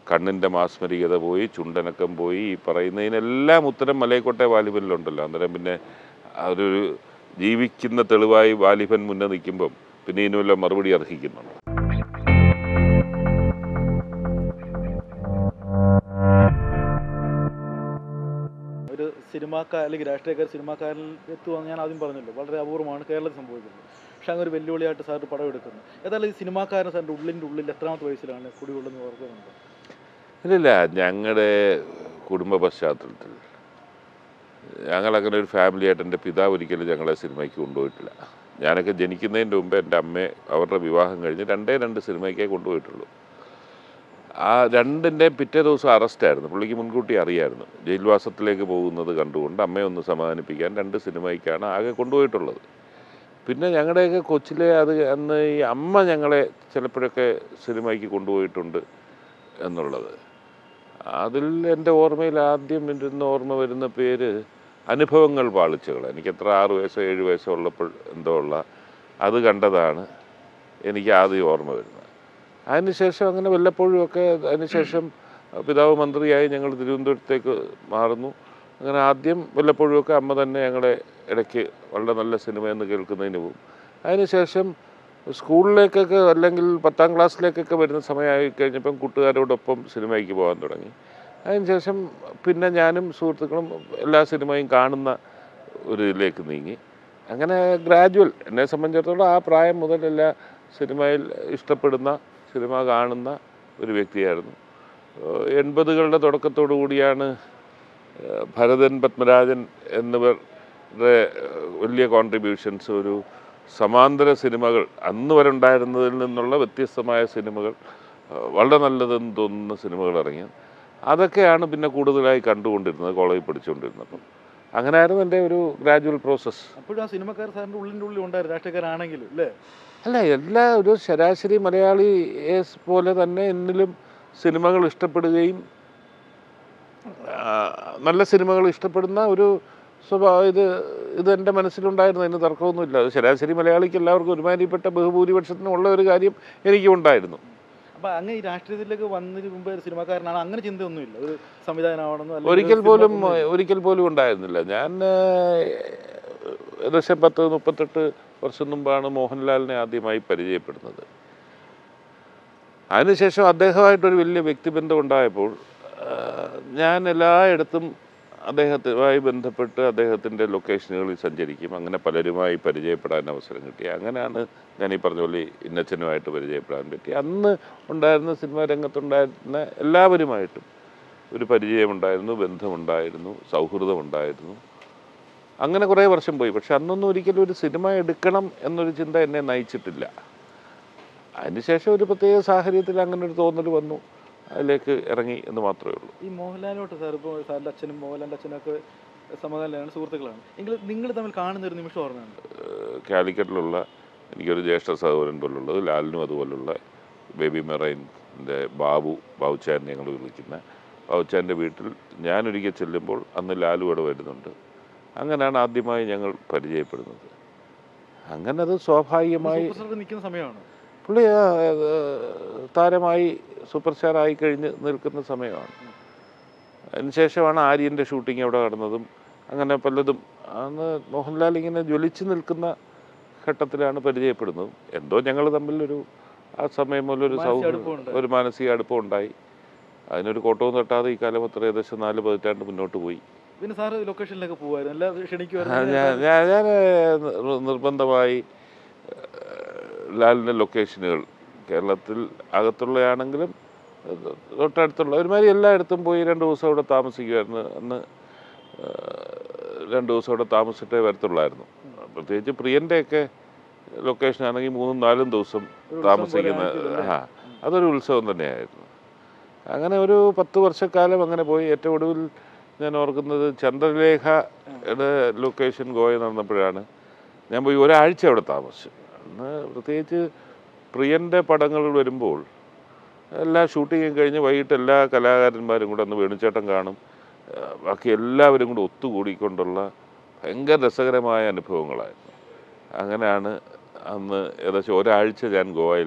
കണ്ണിൻ്റെ മാസ്മരികത പോയി, ചുണ്ടനക്കം പോയി, ഈ പറയുന്നതിനെല്ലാം ഉത്തരം മലയക്കോട്ടെ വാലിബനിലുണ്ടല്ലോ. അന്നേരം പിന്നെ ഒരു ജീവിക്കുന്ന തെളിവായി വാലിബൻ മുന്നേ നിൽക്കുമ്പം പിന്നെ ഇതിനുള്ള മറുപടി അർഹിക്കുന്നുണ്ട്. ഒരു സിനിമാക്കാർ അല്ലെങ്കിൽ രാഷ്ട്രീയക്കാർ സിനിമാക്കാരിൽ എത്തുമെന്ന് ഞാൻ ആദ്യം പറഞ്ഞല്ലോ, വളരെ അപൂർവമാണ് കേരളത്തിൽ സംഭവിക്കുന്നത്. പക്ഷെ അങ്ങനെ ഒരു വെല്ലുവിളിയായിട്ട് സാർ പടം എടുക്കുന്നു. ഏതായാലും ഈ സിനിമാക്കാരൻ സാറിൻ്റെ ഉള്ളിൽ എത്രാമത്തെ വയസ്സിലാണ് കുടികൊള്ളുന്നത് ഓർക്കുന്നുണ്ട്? ഇല്ലില്ല, ഞങ്ങളുടെ കുടുംബ പശ്ചാത്തലത്തിൽ ഞങ്ങളങ്ങനെ ഒരു ഫാമിലിയായിട്ട് എൻ്റെ പിതാവ് ഒരിക്കലും ഞങ്ങളെ സിനിമയ്ക്ക് കൊണ്ടുപോയിട്ടില്ല. ഞാനൊക്കെ ജനിക്കുന്നതിൻ്റെ മുമ്പ് എൻ്റെ അമ്മയെ അവരുടെ വിവാഹം കഴിഞ്ഞ് 2 സിനിമയ്ക്കേ കൊണ്ടുപോയിട്ടുള്ളൂ. ആ 2ൻ്റെ പിറ്റേ ദിവസം അറസ്റ്റായിരുന്നു. പുള്ളിക്ക് മുൻകൂട്ടി അറിയായിരുന്നു. ജയിൽവാസത്തിലേക്ക് പോകുന്നത് കണ്ടുകൊണ്ട് അമ്മയെ ഒന്ന് സമാധാനിപ്പിക്കാൻ 2 സിനിമയ്ക്കാണ് ആകെ കൊണ്ടുപോയിട്ടുള്ളത്. പിന്നെ ഞങ്ങളുടെയൊക്കെ കൊച്ചിലെ അന്ന് ഈ അമ്മ ഞങ്ങളെ ചിലപ്പോഴൊക്കെ സിനിമയ്ക്ക് കൊണ്ടുപോയിട്ടുണ്ട് എന്നുള്ളത്. അതിൽ എൻ്റെ ഓർമ്മയിൽ ആദ്യം ഓർമ്മ വരുന്ന പേര് അനുഭവങ്ങൾ പാളിച്ചകൾ. എനിക്കെത്ര 6 വയസ്സോ 7 വയസ്സോ ഉള്ളപ്പോൾ എന്തോ ഉള്ള അത് കണ്ടതാണ് എനിക്ക് ആദ്യം ഓർമ്മ വരുന്നത്. അതിനുശേഷം അങ്ങനെ വല്ലപ്പോഴുമൊക്കെ അതിനുശേഷം പിതാവ് മന്ത്രിയായി ഞങ്ങൾ തിരുവനന്തപുരത്തേക്ക് മാറുന്നു. അങ്ങനെ ആദ്യം വല്ലപ്പോഴുമൊക്കെ അമ്മ തന്നെ ഞങ്ങളെ ഇടയ്ക്ക് വളരെ നല്ല സിനിമയെന്ന് കേൾക്കുന്നതിന് പോകും. അതിനുശേഷം സ്കൂളിലേക്കൊക്കെ അല്ലെങ്കിൽ 10ാം ക്ലാസ്സിലേക്കൊക്കെ വരുന്ന സമയമായി കഴിഞ്ഞപ്പം കൂട്ടുകാരോടൊപ്പം സിനിമയ്ക്ക് പോകാൻ തുടങ്ങി. അതിനുശേഷം പിന്നെ ഞാനും സുഹൃത്തുക്കളും എല്ലാ സിനിമയും കാണുന്ന ഒരു ഇതിലേക്ക് നീങ്ങി. അങ്ങനെ ഗ്രാജുവൽ എന്നെ സംബന്ധിച്ചിടത്തോളം ആ പ്രായം മുതൽ എല്ലാ സിനിമയിൽ ഇഷ്ടപ്പെടുന്ന സിനിമ കാണുന്ന ഒരു വ്യക്തിയായിരുന്നു. 80കളുടെ തുടക്കത്തോടു കൂടിയാണ് ഭരതൻ, പത്മരാജൻ എന്നിവരുടെ വലിയ കോൺട്രിബ്യൂഷൻസ്, ഒരു സമാന്തര സിനിമകൾ അന്ന് വരെ ഉണ്ടായിരുന്നതിൽ നിന്നുള്ള വ്യത്യസ്തമായ സിനിമകൾ, വളരെ നല്ലതെന്ന് തോന്നുന്ന സിനിമകൾ ഇറങ്ങിയത്. അതൊക്കെയാണ് പിന്നെ കൂടുതലായി കണ്ടുകൊണ്ടിരുന്നത് കോളേജിൽ പഠിച്ചുകൊണ്ടിരുന്നപ്പം. അങ്ങനെയായിരുന്നു എൻ്റെ ഒരു ഗ്രാജുവൽ പ്രോസസ്സ്. അപ്പോഴും ആ സിനിമക്കാർ സാറിൻ്റെ ഉള്ളിൽ ഉണ്ടായിരുന്നു, രാഷ്ട്രീയക്കാരാണെങ്കിലും അല്ലേ? അല്ല, എല്ലാ ഒരു ശരാശരി മലയാളി പോലെ തന്നെ എന്നിലും സിനിമകൾ ഇഷ്ടപ്പെടുകയും നല്ല സിനിമകൾ ഇഷ്ടപ്പെടുന്ന ഒരു സ്വഭാവം ഇത് എൻ്റെ മനസ്സിലുണ്ടായിരുന്നു. അതിന് തർക്കമൊന്നുമില്ല. അത് ശരാശരി മലയാളിക്ക് എല്ലാവർക്കും ഒരുമാതിരിപ്പെട്ട ബഹുഭൂരിപക്ഷത്തിനും ഉള്ള ഒരു കാര്യം എനിക്കും ഉണ്ടായിരുന്നു. അപ്പം അങ്ങനെ ഈ രാഷ്ട്രീയത്തിലേക്ക് വന്നതിന് മുമ്പ് ഒരു സിനിമാക്കാരനാണ്, അങ്ങനെ ചിന്തയൊന്നുമില്ല ഒരു സംവിധായകനാവണമെന്ന്? ഒരിക്കൽ പോലും ഉണ്ടായിരുന്നില്ല. ഞാൻ ഏകദേശം 38 വർഷം മുമ്പാണ് മോഹൻലാലിനെ ആദ്യമായി പരിചയപ്പെടുന്നത്. അതിനുശേഷം അദ്ദേഹമായിട്ടൊരു വലിയ വ്യക്തിബന്ധം ഉണ്ടായപ്പോൾ ഞാൻ എല്ലായിടത്തും അദ്ദേഹത്തുമായി ബന്ധപ്പെട്ട് അദ്ദേഹത്തിൻ്റെ ലൊക്കേഷനുകളിൽ സഞ്ചരിക്കും. അങ്ങനെ പലരുമായി പരിചയപ്പെടാൻ അവസരം കിട്ടി. അങ്ങനെയാണ് ഞാനീ പറഞ്ഞ പോലെ ഇന്നച്ചനുമായിട്ട് പരിചയപ്പെടാൻ പറ്റി. അന്ന് ഉണ്ടായിരുന്ന സിനിമാ രംഗത്തുണ്ടായിരുന്ന എല്ലാവരുമായിട്ടും ഒരു പരിചയമുണ്ടായിരുന്നു, ബന്ധമുണ്ടായിരുന്നു, സൗഹൃദമുണ്ടായിരുന്നു. അങ്ങനെ കുറേ വർഷം പോയി. പക്ഷെ അന്നൊന്നും ഒരിക്കലും ഒരു സിനിമ എടുക്കണം എന്നൊരു ചിന്ത എന്നെ നയിച്ചിട്ടില്ല. അതിനുശേഷം ഒരു പ്രത്യേക സാഹചര്യത്തിൽ അങ്ങനെ ഒരു തോന്നൽ വന്നു, അതിലേക്ക് ഇറങ്ങി എന്ന് മാത്രമേ ഉള്ളൂ. ഈ മോഹൻലാലിനോട്ട് സാർ, ഇപ്പോൾ സാറിൻ്റെ അച്ഛനും മോഹൻലാലിൻ്റെ അച്ഛനൊക്കെ സമകാലീനാണ്, സുഹൃത്തുക്കളാണ്. എങ്കിൽ നിങ്ങൾ തമ്മിൽ കാണുന്ന ഒരു നിമിഷം ഓർമ്മയുണ്ട്? കാലിക്കറ്റിലുള്ള എനിക്കൊരു ജ്യേഷ്ഠ സഹോദരൻ പോലുള്ളത്, ലാലിനും അതുപോലുള്ള ബേബി മെറൈൻ്റെ ബാബുച്ചാൻ ഞങ്ങൾ വിളിക്കുന്ന ബാബുച്ചാൻ്റെ വീട്ടിൽ ഞാനൊരിക്കൽ ചെല്ലുമ്പോൾ അന്ന് ലാലു അവിടെ വരുന്നുണ്ട്. അങ്ങനെയാണ് ആദ്യമായി ഞങ്ങൾ പരിചയപ്പെടുന്നത്. അങ്ങനെ അത് സ്വാഭാവികമായി നിൽക്കുന്ന സമയമാണ്. പുള്ളി താരമായി സൂപ്പർ സ്റ്റാർ ആയി കഴിഞ്ഞ് നിൽക്കുന്ന സമയമാണ്. അതിനുശേഷമാണ് ആര്യൻ്റെ ഷൂട്ടിംഗ് അവിടെ നടന്നതും അങ്ങനെ പലതും. അന്ന് മോഹൻലാൽ ഇങ്ങനെ ജ്വലിച്ച് നിൽക്കുന്ന ഘട്ടത്തിലാണ് പരിചയപ്പെടുന്നതും. എന്തോ ഞങ്ങൾ തമ്മിലൊരു ആ സമയം മുതലൊരു ഒരു മാനസിക അടുപ്പം ഉണ്ടായി. അതിനൊരു കോട്ടവും തട്ടാതെ ഈ കാലം അത്ര ഏകദേശം 4 പതിറ്റാണ്ട് മുന്നോട്ട് പോയി. പിന്നെ സാറ് ലൊക്കേഷനിലൊക്കെ പോകുമായിരുന്നു, ഞാൻ നിർബന്ധമായി ലാലിൻ്റെ ലൊക്കേഷനുകൾ കേരളത്തിൽ അകത്തുള്ളയാണെങ്കിലും തൊട്ടടുത്തുള്ള ഒരുമാതിരി എല്ലായിടത്തും പോയി 2 ദിവസം അവിടെ താമസിക്കുമായിരുന്നു. അന്ന് 2 ദിവസം അവിടെ താമസിച്ചിട്ടേ വരത്തുള്ളായിരുന്നു. പ്രത്യേകിച്ച് പ്രിയൻ്റെയൊക്കെ ലൊക്കേഷനാണെങ്കിൽ 3-4 ദിവസം താമസിക്കുന്ന അതൊരു ഉത്സവം തന്നെയായിരുന്നു. അങ്ങനെ ഒരു 10 വർഷക്കാലം അങ്ങനെ പോയി. ഏറ്റവും ഒടുവിൽ ഞാൻ ഓർക്കുന്നത് ചന്ദ്രലേഖയുടെ ലൊക്കേഷൻ ഗോവയിൽ നടന്നപ്പോഴാണ് ഞാൻ പോയി ഒരാഴ്ച അവിടെ താമസിച്ചു. അന്ന് പ്രത്യേകിച്ച് പ്രിയൻ്റെ പടങ്ങൾ വരുമ്പോൾ എല്ലാ ഷൂട്ടിങ്ങും കഴിഞ്ഞ് വൈകിട്ട് എല്ലാ കലാകാരന്മാരും കൂടെ അന്ന് വേണുചേട്ടൻ കാണും, ബാക്കി എല്ലാവരും കൂടെ ഒത്തുകൂടിക്കൊണ്ടുള്ള ഭയങ്കര രസകരമായ അനുഭവങ്ങളായിരുന്നു. അങ്ങനെയാണ് അന്ന് ഏകദേശം ഒരാഴ്ച ഞാൻ ഗോവയിൽ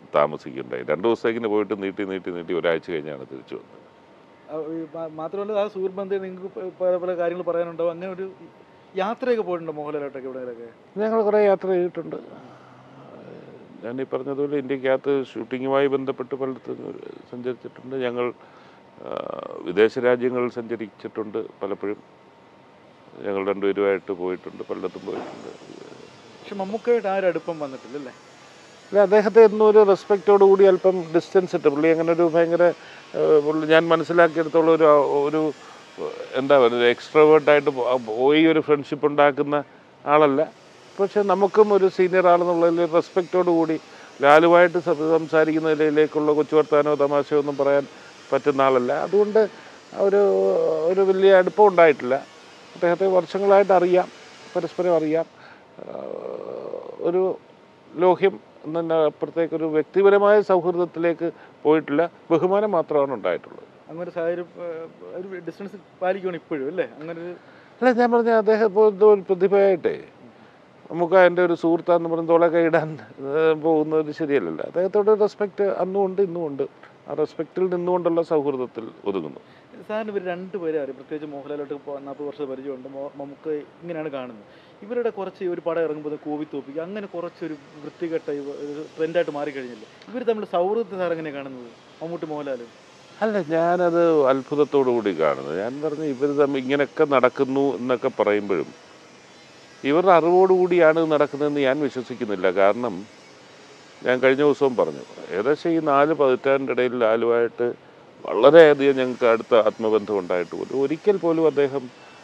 താമസിക്കുകയുണ്ടായി. 2 ദിവസത്തേക്കിന് പോയിട്ട് നീട്ടി ഒരാഴ്ച കഴിഞ്ഞാണ് തിരിച്ചു വന്നത്. മാത്രമല്ല ആ സുഹൃത്ത് ബന്ധം നിങ്ങൾക്ക് പല പല കാര്യങ്ങൾ പറയാനുണ്ടാവും. അങ്ങനെ ഒരു യാത്രയൊക്കെ പോയിട്ടുണ്ടോ മോഹൻലാലായിട്ടൊക്കെ എവിടെയൊക്കെ? ഞങ്ങൾ കുറേ യാത്ര ചെയ്തിട്ടുണ്ട്. ഞാൻ ഈ പറഞ്ഞതുപോലെ ഇന്ത്യക്കകത്ത് ഷൂട്ടിങ്ങുമായി ബന്ധപ്പെട്ട് പലയിടത്തും സഞ്ചരിച്ചിട്ടുണ്ട്. ഞങ്ങൾ വിദേശ രാജ്യങ്ങളിൽ സഞ്ചരിച്ചിട്ടുണ്ട് പലപ്പോഴും. ഞങ്ങൾ രണ്ടുപേരുമായിട്ട് പോയിട്ടുണ്ട്, പലയിടത്തും പോയിട്ടുണ്ട്. പക്ഷെ മമ്മൂക്കയായിട്ട് ആ ഒരു അടുപ്പം വന്നിട്ടില്ലല്ലേ? അല്ല, അദ്ദേഹത്തെ എന്നും ഒരു റെസ്പെക്റ്റോടു കൂടി അല്പം ഡിസ്റ്റൻസ് ഇട്ട് പുള്ളി അങ്ങനെ ഒരു ഭയങ്കര ഞാൻ മനസ്സിലാക്കിയെടുത്തോളം ഒരു എന്താ പറയുക എക്സ്ട്രോവേർട്ടായിട്ട് പോയി ഒരു ഫ്രണ്ട്ഷിപ്പ് ഉണ്ടാക്കുന്ന ആളല്ല. പക്ഷെ നമുക്കും ഒരു സീനിയർ ആളെന്നുള്ളതിൽ റെസ്പെക്റ്റോടു കൂടി ലാലുവായിട്ട് സംസാരിക്കുന്ന നിലയിലേക്കുള്ള കൊച്ചു വർത്താനോ തമാശയോ ഒന്നും പറയാൻ പറ്റുന്ന ആളല്ല. അതുകൊണ്ട് ഒരു വലിയ അടുപ്പം ഉണ്ടായിട്ടില്ല. അദ്ദേഹത്തെ വർഷങ്ങളായിട്ട് അറിയാം, പരസ്പരം അറിയാം. ഒരു ലോഹ്യം എന്ന അപ്പുറത്തേക്കൊരു വ്യക്തിപരമായ സൗഹൃദത്തിലേക്ക് പോയിട്ടില്ല. ബഹുമാനം മാത്രമാണ് ഉണ്ടായിട്ടുള്ളത്. അങ്ങനെ സാഹചര്യം ഒരു ഡിസ്റ്റൻസ് പാലിക്കുകയാണ് ഇപ്പോഴും അല്ലേ? അങ്ങനെ അല്ല, ഞാൻ പറഞ്ഞ അദ്ദേഹം പോലത്തെ ഒരു പ്രതിഭയായിട്ടേ നമുക്ക് എൻ്റെ ഒരു സുഹൃത്താന്ന് പറഞ്ഞ് തോളൊക്കെ ഇടാൻ പോകുന്നത് ശരിയല്ലല്ലോ. അദ്ദേഹത്തോട് റെസ്പെക്റ്റ് അന്നും ഉണ്ട് ഇന്നും ഉണ്ട്. ആ റെസ്പെക്റ്റിൽ നിന്നുകൊണ്ടുള്ള സൗഹൃദത്തിൽ ഒതുങ്ങുന്നു. സാറിന് ഇവർ രണ്ടുപേരെ അറിയാം, പ്രത്യേകിച്ച് മോഹൻലാലോട്ട് 40 വർഷത്തെ പരിചയമുണ്ട്. നമുക്ക് ഇങ്ങനെയാണ് കാണുന്നത്. ഇവരുടെ കുറച്ച് ഒരു പടം ഇറങ്ങുമ്പോൾ കോവിത്തോപ്പിക്കുക അങ്ങനെ കുറച്ചൊരു വൃത്തികെട്ട ട്രെൻഡായിട്ട് മാറിക്കഴിഞ്ഞില്ലേ? ഇവർ തമ്മിൽ സൗഹൃദത്തെ സാർ എങ്ങനെയാണ് കാണുന്നത്, മമ്മൂട്ടി മോഹൻലാലും? അല്ല, ഞാനത് അത്ഭുതത്തോടു കൂടി കാണുന്നത്. ഞാൻ പറഞ്ഞു ഇവർ തമ്മിൽ ഇങ്ങനെയൊക്കെ നടക്കുന്നു എന്നൊക്കെ പറയുമ്പോഴും ഇവരുടെ അറിവോടുകൂടിയാണ് നടക്കുന്നതെന്ന് ഞാൻ വിശ്വസിക്കുന്നില്ല. കാരണം ഞാൻ കഴിഞ്ഞ ദിവസവും പറഞ്ഞു, ഏകദേശം ഈ 4 പതിറ്റാണ്ടിൻ്റെ ഇടയിൽ ലാലുവായിട്ട് വളരെയധികം ഞങ്ങൾക്ക് അടുത്ത ആത്മബന്ധം ഉണ്ടായിട്ട് പോലും ഒരിക്കൽ പോലും അദ്ദേഹം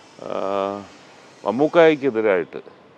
മമ്മൂക്കായ്ക്കെതിരായിട്ട്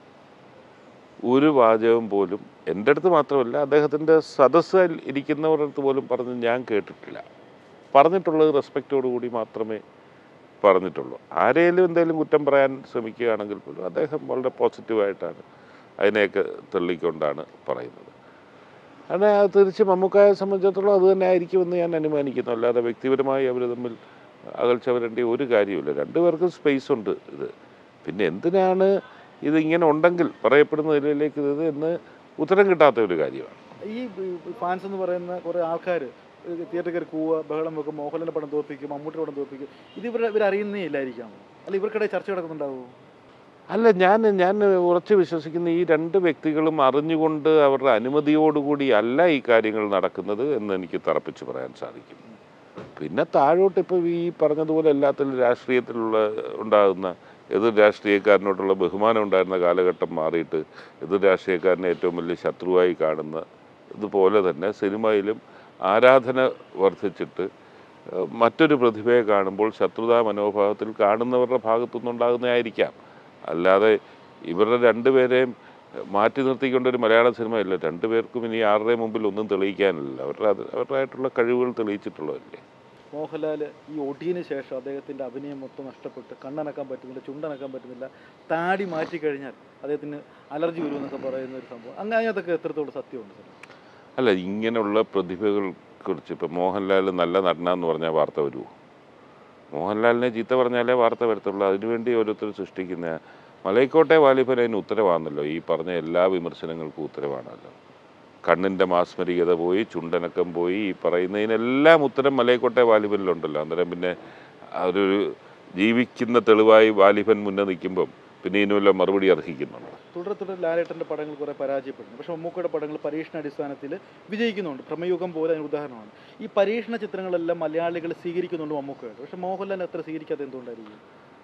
ഒരു വാചകം പോലും എൻ്റെ അടുത്ത് മാത്രമല്ല അദ്ദേഹത്തിൻ്റെ സദസ്സിൽ ഇരിക്കുന്നവരുടെ അടുത്ത് പോലും പറഞ്ഞ് ഞാൻ കേട്ടിട്ടില്ല. പറഞ്ഞിട്ടുള്ളത് റെസ്പെക്റ്റോടു കൂടി മാത്രമേ പറഞ്ഞിട്ടുള്ളൂ. ആരെയും എന്തെങ്കിലും കുറ്റം പറയാൻ ശ്രമിക്കുകയാണെങ്കിൽ പോലും അദ്ദേഹം വളരെ പോസിറ്റീവായിട്ടാണ് അതിനെയൊക്കെ തള്ളിക്കൊണ്ടാണ് പറയുന്നത്. അങ്ങനെ അത് തിരിച്ച് മമ്മൂക്കായെ സംബന്ധിച്ചിടത്തോളം അത് തന്നെ ആയിരിക്കുമെന്ന് ഞാൻ അനുമാനിക്കുന്നു. അല്ലാതെ വ്യക്തിപരമായി അവർ തമ്മിൽ അകൽച്ച വരേണ്ട ഒരു കാര്യമില്ല. രണ്ടുപേർക്കും സ്പേസ് ഉണ്ട്. പിന്നെ എന്തിനാണ് ഇതിങ്ങനെ ഉണ്ടെങ്കിൽ പറയപ്പെടുന്ന നിലയിലേക്ക് ഇത് എന്ന് ഉത്തരം കിട്ടാത്ത ഒരു കാര്യമാണ്. ഈ ഫാൻസ് എന്ന് പറയുന്ന കുറേ ആൾക്കാർ തിയേറ്ററിൽ കയറി കൂവുക, ബഹളം വെക്കും, മോഹൻലാലിൻ്റെ പടം തോൽപ്പിക്കും, മമ്മൂട്ടിയുടെ പടം തോൽപ്പിക്കും. ഇത് ഇവരറിയുന്നേ ഇല്ലായിരിക്കാം. അല്ല, ഇവർക്കിടെ ചർച്ച നടക്കുന്നുണ്ടാവുമോ? അല്ല, ഞാൻ ഉറച്ചു വിശ്വസിക്കുന്ന ഈ 2 വ്യക്തികളും അറിഞ്ഞുകൊണ്ട് അവരുടെ അനുമതിയോടുകൂടി അല്ല ഈ കാര്യങ്ങൾ നടക്കുന്നത് എന്ന് എനിക്ക് തറപ്പിച്ച് പറയാൻ സാധിക്കും. പിന്നെ താഴോട്ട് ഇപ്പോൾ ഈ പറഞ്ഞതുപോലെ എല്ലാത്തിലും രാഷ്ട്രീയത്തിലുള്ള ഉണ്ടാകുന്ന എതിർ രാഷ്ട്രീയക്കാരനോടുള്ള ബഹുമാനം ഉണ്ടായിരുന്ന കാലഘട്ടം മാറിയിട്ട് എതിർ രാഷ്ട്രീയക്കാരനെ ഏറ്റവും വലിയ ശത്രുവായി കാണുന്ന ഇതുപോലെ തന്നെ സിനിമയിലും ആരാധന വർദ്ധിച്ചിട്ട് മറ്റൊരു പ്രതിഭയെ കാണുമ്പോൾ ശത്രുതാ മനോഭാവത്തിൽ കാണുന്നവരുടെ ഭാഗത്തുനിന്നുണ്ടാകുന്നതായിരിക്കാം. അല്ലാതെ ഇവരുടെ 2 പേരെയും മാറ്റി നിർത്തിക്കൊണ്ടൊരു മലയാള സിനിമയില്ല. 2 പേർക്കും ഇനി ആരുടെയും മുമ്പിൽ ഒന്നും തെളിയിക്കാനില്ല. അവരുടേതായിട്ടുള്ള കഴിവുകൾ തെളിയിച്ചിട്ടുള്ളതല്ലേ. മോഹൻലാൽ ഈ ഒടിയന് ശേഷം അദ്ദേഹത്തിൻ്റെ അഭിനയം മൊത്തം നഷ്ടപ്പെട്ട് കണ്ണനക്കാൻ പറ്റുന്നില്ല, ചുണ്ടനക്കാൻ പറ്റുന്നില്ല, താടി മാറ്റിക്കഴിഞ്ഞാൽ അദ്ദേഹത്തിന് അലർജി വരുമെന്നൊക്കെ പറയുന്ന ഒരു സംഭവം. അങ്ങനെ അതൊക്കെ എത്രത്തോളം സത്യമുണ്ട്? അല്ല, ഇങ്ങനെയുള്ള പ്രതിഭകളെക്കുറിച്ച് ഇപ്പം മോഹൻലാൽ നല്ല നടനാന്ന് പറഞ്ഞാൽ വാർത്ത വരുമോ? മോഹൻലാലിനെ ചീത്ത പറഞ്ഞാലേ വാർത്ത വരത്തുള്ളൂ. അതിനുവേണ്ടി ഓരോരുത്തർ സൃഷ്ടിക്കുന്ന മലൈക്കോട്ടെ വാലിബൻ അതിന് ഉത്തരവാണല്ലോ. ഈ പറഞ്ഞ എല്ലാ വിമർശനങ്ങൾക്കും ഉത്തരവാണല്ലോ. കണ്ണിൻ്റെ മാസ്മരികത പോയി, ചുണ്ടനക്കം പോയി, ഈ പറയുന്നതിനെല്ലാം ഉത്തരം മലൈക്കോട്ടെ വാലിബനിലുണ്ടല്ലോ. അന്നേരം പിന്നെ ഒരു ജീവിക്കുന്ന തെളിവായി വാലിബൻ മുന്നേ നിൽക്കുമ്പം പിന്നെ ഇതിനുള്ള മറുപടി അർഹിക്കുന്നുണ്ട്. തുടരെ ലാലേട്ടൻ്റെ പടങ്ങൾ കുറേ പരാജയപ്പെടുന്നു. പക്ഷേ മമ്മൂക്കയുടെ പടങ്ങൾ പരീക്ഷണാടിസ്ഥാനത്തിൽ വിജയിക്കുന്നുണ്ട്. പ്രമയുഗം പോലെ അതിന് ഉദാഹരണമാണ്. ഈ പരീക്ഷണ ചിത്രങ്ങളെല്ലാം മലയാളികൾ സ്വീകരിക്കുന്നുണ്ട് മമ്മൂക്കയുടെ. പക്ഷേ മോഹൻലാൽ അത്ര സ്വീകരിക്കാതെ എന്തുകൊണ്ടായിരിക്കും?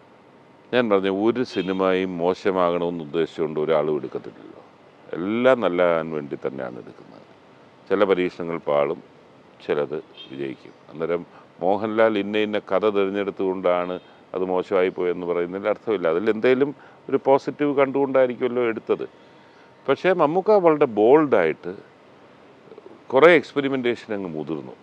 ഞാൻ പറഞ്ഞു, ഒരു സിനിമയും മോശമാകണമെന്ന് ഉദ്ദേശിച്ചുകൊണ്ട് ഒരാളും എടുക്കത്തില്ലല്ലോ. എല്ലാം നല്ലതാകാൻ വേണ്ടി തന്നെയാണ് എടുക്കുന്നത്. ചില പരീക്ഷണങ്ങൾ പാളും, ചിലത് വിജയിക്കും. അന്നേരം മോഹൻലാൽ ഇന്ന കഥ തിരഞ്ഞെടുത്തുകൊണ്ടാണ് അത് മോശമായി പോയെന്ന് പറയുന്നതിൽ അർത്ഥമില്ല. അതിൽ എന്തെങ്കിലും ഒരു പോസിറ്റീവ് കണ്ടുകൊണ്ടായിരിക്കുമല്ലോ എടുത്തത്. പക്ഷേ മമ്മൂക്ക വളരെ ബോൾഡായിട്ട് കുറേ എക്സ്പെരിമെൻറ്റേഷൻ അങ്ങ് മുതിർന്നു.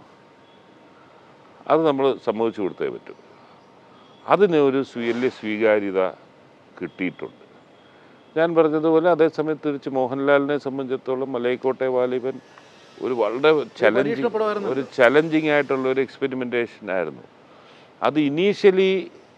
അത് നമ്മൾ സമ്മതിച്ചു കൊടുത്തേ പറ്റൂ. അതിന് ഒരു വലിയ സ്വീകാര്യത കിട്ടിയിട്ടുണ്ട്. ഞാൻ പറഞ്ഞതുപോലെ അതേസമയത്ത് തിരിച്ച് മോഹൻലാലിനെ സംബന്ധിച്ചിടത്തോളം മലൈക്കോട്ടെ വാലിബൻ ഒരു വളരെ ചലഞ്ചിങ് ആയിട്ടുള്ള ഒരു എക്സ്പെരിമെൻറ്റേഷൻ ആയിരുന്നു. അത് ഇനീഷ്യലി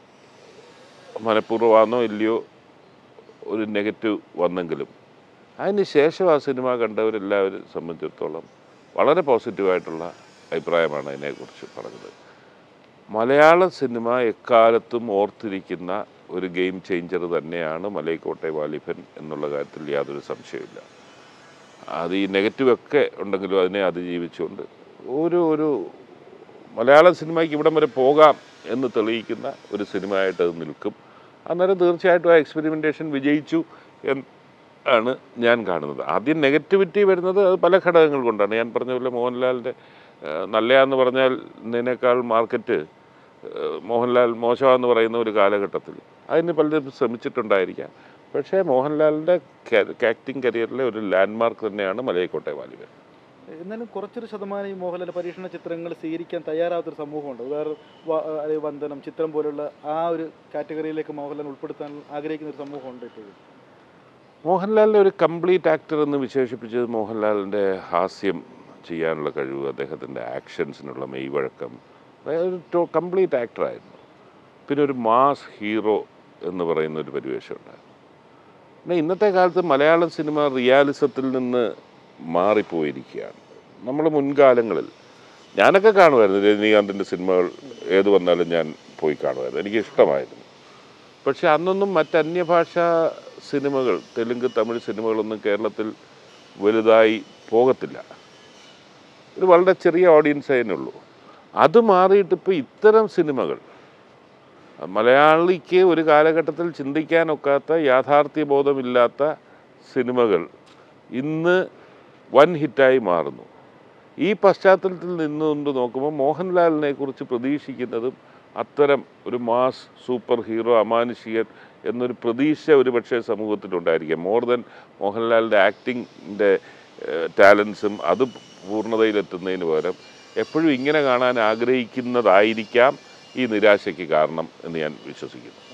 മനഃപൂർവ്വമാണോ ഇല്ലയോ ഒരു നെഗറ്റീവ് വന്നെങ്കിലും അതിന് ശേഷം ആ സിനിമ കണ്ടവരെല്ലാവരും സംബന്ധിച്ചിടത്തോളം വളരെ പോസിറ്റീവായിട്ടുള്ള അഭിപ്രായമാണ് അതിനെക്കുറിച്ച് പറഞ്ഞത്. മലയാള സിനിമ എക്കാലത്തും ഓർത്തിരിക്കുന്ന ഒരു ഗെയിം ചേഞ്ചർ തന്നെയാണ് മലൈക്കോട്ടെ വാലിബൻ എന്നുള്ള കാര്യത്തിൽ യാതൊരു സംശയമില്ല. അത് ഈ നെഗറ്റീവൊക്കെ ഉണ്ടെങ്കിലും അതിനെ അതിജീവിച്ചുകൊണ്ട് ഒരു മലയാള സിനിമയ്ക്ക് ഇവിടം വരെ പോകാം എന്ന് തെളിയിക്കുന്ന ഒരു സിനിമയായിട്ട് അത് നിൽക്കും. അന്നേരം തീർച്ചയായിട്ടും ആ എക്സ്പെരിമെൻറ്റേഷൻ വിജയിച്ചു എന്നാണ് ഞാൻ കാണുന്നത്. ആദ്യം നെഗറ്റിവിറ്റി വരുന്നത് അത് പല ഘടകങ്ങൾ കൊണ്ടാണ്. ഞാൻ പറഞ്ഞ പോലെ മോഹൻലാലിൻ്റെ നല്ലയാന്ന് പറഞ്ഞതിനേക്കാൾ മാർക്കറ്റ് മോഹൻലാൽ മോശമാണെന്ന് പറയുന്ന ഒരു കാലഘട്ടത്തിൽ അതിന് പലരും ശ്രമിച്ചിട്ടുണ്ടായിരിക്കാം. പക്ഷേ മോഹൻലാലിൻ്റെ ആക്ടിങ് കരിയറിലെ ഒരു ലാൻഡ്മാർക്ക് തന്നെയാണ് മലൈക്കോട്ടെ വാലിബൻ. എന്നാലും കുറച്ചൊരു ശതമാനം ഈ മോഹൻലാൽ പരീക്ഷണ ചിത്രങ്ങൾ സ്വീകരിക്കാൻ തയ്യാറാവാത്തൊരു സമൂഹമുണ്ട്. വേറെ അല്ലെങ്കിൽ വന്ദനം, ചിത്രം പോലുള്ള ആ ഒരു കാറ്റഗറിയിലേക്ക് മോഹൻലാൽ ഉൾപ്പെടുത്താൻ ആഗ്രഹിക്കുന്ന ഒരു സമൂഹമുണ്ട് ഇപ്പോഴും. മോഹൻലാലിനെ ഒരു കംപ്ലീറ്റ് ആക്ടർ എന്ന് വിശേഷിപ്പിച്ചത് മോഹൻലാലിൻ്റെ ഹാസ്യം ചെയ്യാനുള്ള കഴിവ്, അദ്ദേഹത്തിൻ്റെ ആക്ഷൻസിനുള്ള മെയ്വഴക്കം, ഒരു കംപ്ലീറ്റ് ആക്ടറായിരുന്നു. പിന്നെ ഒരു മാസ് ഹീറോ എന്ന് പറയുന്ന ഒരു പരിവേഷമുണ്ടായിരുന്നു. പിന്നെ ഇന്നത്തെ കാലത്ത് മലയാള സിനിമ റിയാലിസത്തിൽ നിന്ന് മാറിപ്പോയിരിക്കുകയാണ്. നമ്മൾ മുൻകാലങ്ങളിൽ ഞാനൊക്കെ കാണുമായിരുന്നു, രജനീകാന്തിൻ്റെ സിനിമകൾ ഏത് വന്നാലും ഞാൻ പോയി കാണുമായിരുന്നു, എനിക്ക് ഇഷ്ടമായിരുന്നു. പക്ഷെ അന്നൊന്നും മറ്റന്യഭാഷാ സിനിമകൾ, തെലുങ്ക് തമിഴ് സിനിമകളൊന്നും കേരളത്തിൽ വലുതായി പോകത്തില്ല. ഒരു വളരെ ചെറിയ ഓഡിയൻസ് അതിനുള്ളൂ. അത് മാറിയിട്ടിപ്പോൾ ഇത്തരം സിനിമകൾ മലയാളിക്ക് ഒരു കാലഘട്ടത്തിൽ ചിന്തിക്കാനൊക്കാത്ത യാഥാർത്ഥ്യബോധമില്ലാത്ത സിനിമകൾ ഇന്ന് വൻ ഹിറ്റായി മാറുന്നു. ഈ പശ്ചാത്തലത്തിൽ നിന്നുകൊണ്ട് നോക്കുമ്പോൾ മോഹൻലാലിനെ കുറിച്ച് പ്രതീക്ഷിക്കുന്നതും അത്തരം ഒരു മാസ് സൂപ്പർ ഹീറോ അമാനുഷികൻ എന്നൊരു പ്രതീക്ഷ ഒരു പക്ഷേ സമൂഹത്തിലുണ്ടായിരിക്കാം. മോർ ദൻ മോഹൻലാലിൻ്റെ ആക്ടിങ്ങിൻ്റെ ടാലൻസും അത് പൂർണ്ണതയിലെത്തുന്നതിന് പകരം എപ്പോഴും ഇങ്ങനെ കാണാൻ ആഗ്രഹിക്കുന്നതായിരിക്കാം ഈ നിരാശയ്ക്ക് കാരണം എന്ന് ഞാൻ വിശ്വസിക്കുന്നു.